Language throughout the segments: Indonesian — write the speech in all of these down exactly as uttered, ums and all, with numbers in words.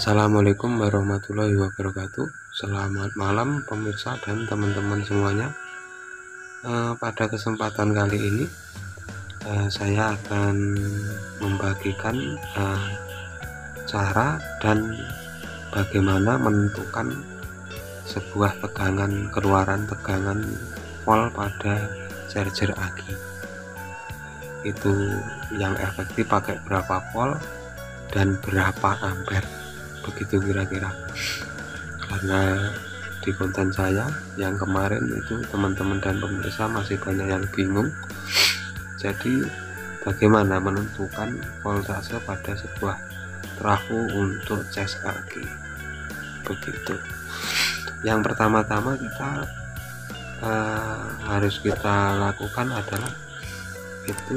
Assalamualaikum warahmatullahi wabarakatuh. Selamat malam pemirsa dan teman-teman semuanya. eh, Pada kesempatan kali ini eh, saya akan membagikan eh, cara dan bagaimana menentukan sebuah tegangan keluaran tegangan volt pada charger aki. Itu yang efektif pakai berapa volt dan berapa ampere, begitu kira-kira. Karena di konten saya yang kemarin itu teman-teman dan pemirsa masih banyak yang bingung, jadi bagaimana menentukan voltase pada sebuah trafo untuk cas aki, begitu. Yang pertama-tama kita uh, harus kita lakukan adalah itu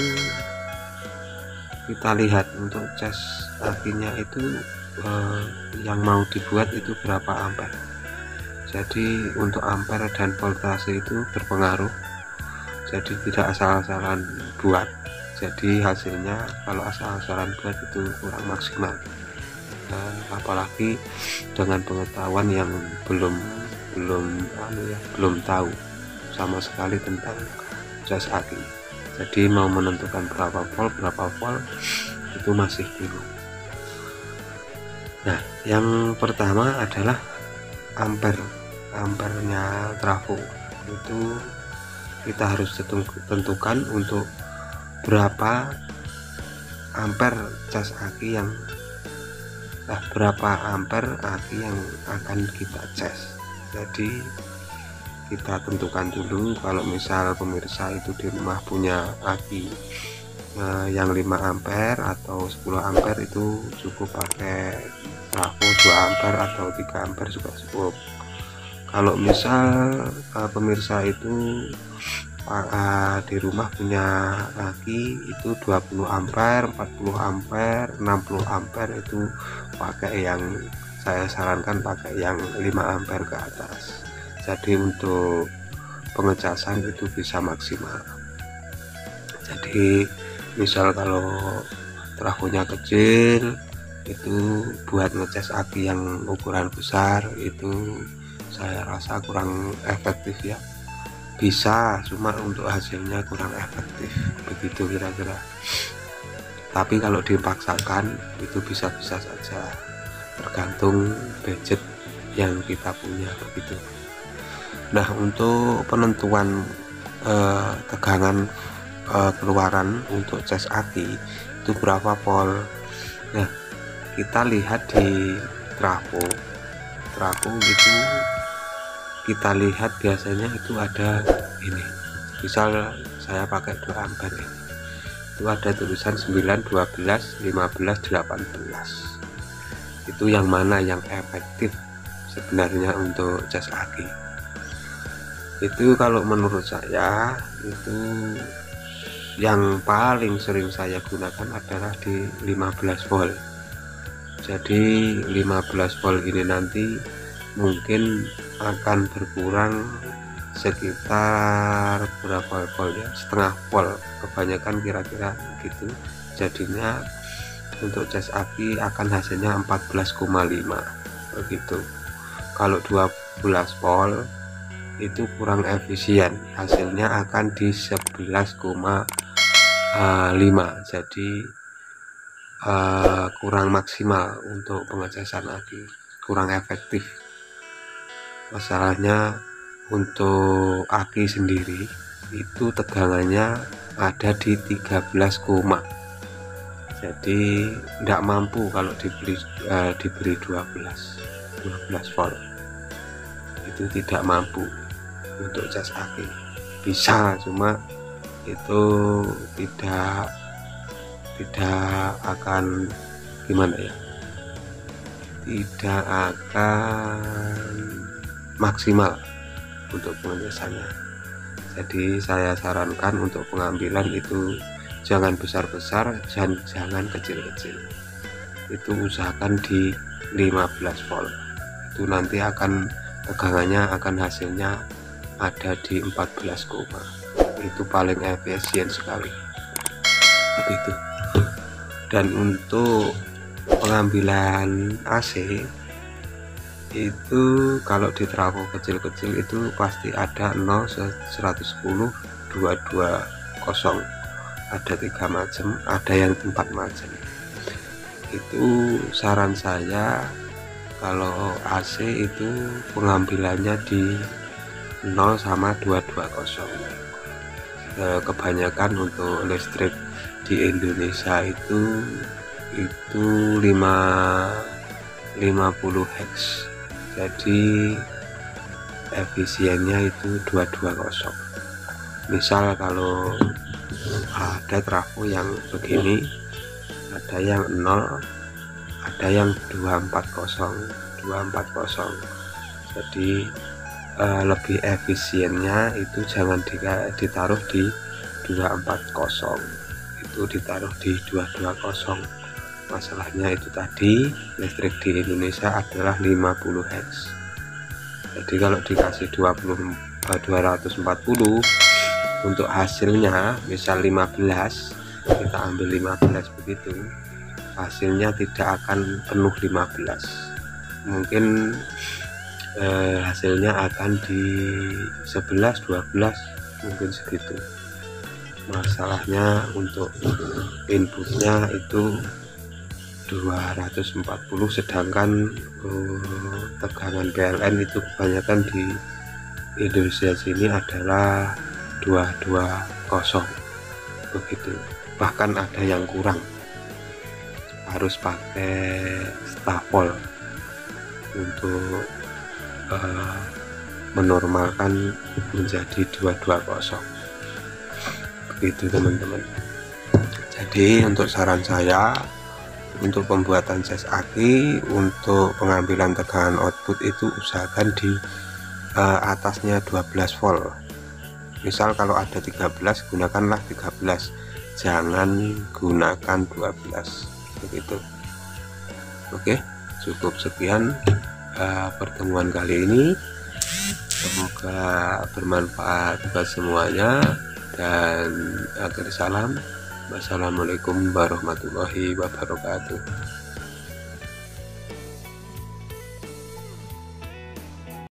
kita lihat untuk cas akinya itu eh, yang mau dibuat itu berapa ampere. Jadi untuk ampere dan voltase itu berpengaruh, jadi tidak asal-asalan buat, jadi hasilnya kalau asal-asalan buat itu kurang maksimal. Nah, apalagi dengan pengetahuan yang belum belum anu ya, belum tahu sama sekali tentang cas aki. Jadi mau menentukan berapa volt berapa volt itu masih bingung. Nah, yang pertama adalah ampere ampernya trafo. Itu kita harus tentukan untuk berapa ampere cas aki yang nah, berapa ampere aki yang akan kita cas. Jadi kita tentukan dulu. Kalau misal pemirsa itu di rumah punya aki eh, yang lima ampere atau sepuluh ampere, itu cukup pakai trafo dua ampere atau tiga ampere juga cukup. Kalau misal eh, pemirsa itu eh, di rumah punya aki itu dua puluh ampere, empat puluh ampere, enam puluh ampere, itu pakai yang saya sarankan pakai yang lima ampere ke atas. Jadi untuk pengecasan itu bisa maksimal. Jadi misal kalau trafonya kecil, itu buat ngecas aki yang ukuran besar itu saya rasa kurang efektif ya. Bisa, cuma untuk hasilnya kurang efektif, begitu kira-kira. Tapi kalau dipaksakan itu bisa-bisa saja, tergantung budget yang kita punya, begitu. Nah, untuk penentuan eh, tegangan eh, keluaran untuk cas aki itu berapa volt. Nah, kita lihat di trafo trafo itu kita lihat biasanya itu ada ini, misal saya pakai dua ampere ini, itu ada tulisan sembilan, dua belas, lima belas, delapan belas. Itu yang mana yang efektif sebenarnya untuk cas aki? Itu kalau menurut saya itu yang paling sering saya gunakan adalah di lima belas volt. Jadi lima belas volt ini nanti mungkin akan berkurang sekitar berapa volt ya, setengah volt kebanyakan kira-kira gitu. Jadinya untuk cas aki akan hasilnya empat belas koma lima begitu. Kalau dua belas volt itu kurang efisien, hasilnya akan di sebelas koma lima, jadi uh, kurang maksimal untuk pengecasan aki, kurang efektif. Masalahnya untuk aki sendiri itu tegangannya ada di tiga belas, jadi tidak mampu kalau diberi uh, diberi dua belas volt, itu tidak mampu untuk cas aki. Bisa, cuma itu tidak tidak akan gimana ya, tidak akan maksimal untuk pengecasannya. Jadi saya sarankan untuk pengambilan itu jangan besar-besar dan jangan kecil-kecil, itu usahakan di lima belas volt. Itu nanti akan tegangannya akan hasilnya ada di empat belas, itu paling efisien sekali, begitu. Dan untuk pengambilan A C itu kalau di trafo kecil-kecil itu pasti ada nol, seratus sepuluh, dua ratus dua puluh, ada tiga macam, ada yang empat macam. Itu saran saya kalau A C itu pengambilannya di nol sama dua ratus dua puluh. e, kebanyakan untuk listrik di Indonesia itu itu lima puluh hertz, jadi efisiennya itu dua ratus dua puluh. Misal kalau ada trafo yang begini, ada yang nol, ada yang dua ratus empat puluh, jadi eh, lebih efisiennya itu jangan ditaruh di dua ratus empat puluh, itu ditaruh di dua ratus dua puluh. Masalahnya itu tadi listrik di Indonesia adalah lima puluh hertz, jadi kalau dikasih dua ratus empat puluh untuk hasilnya misal lima belas, kita ambil lima belas, begitu hasilnya tidak akan penuh lima belas, mungkin eh, hasilnya akan di sebelas dua belas, mungkin segitu. Masalahnya untuk inputnya itu dua ratus empat puluh, sedangkan eh, tegangan P L N itu kebanyakan di Indonesia sini adalah dua ratus dua puluh, begitu. Bahkan ada yang kurang, harus pakai stafol untuk uh, menormalkan menjadi dua ratus dua puluh, begitu teman-teman. Jadi untuk saran saya untuk pembuatan jas aki, untuk pengambilan tegangan output itu usahakan di uh, atasnya dua belas volt. Misal kalau ada tiga belas, gunakanlah tiga belas, jangan gunakan dua belas, begitu. Oke, cukup sekian uh, pertemuan kali ini, semoga bermanfaat buat semuanya, dan akhir salam, wassalamualaikum warahmatullahi wabarakatuh.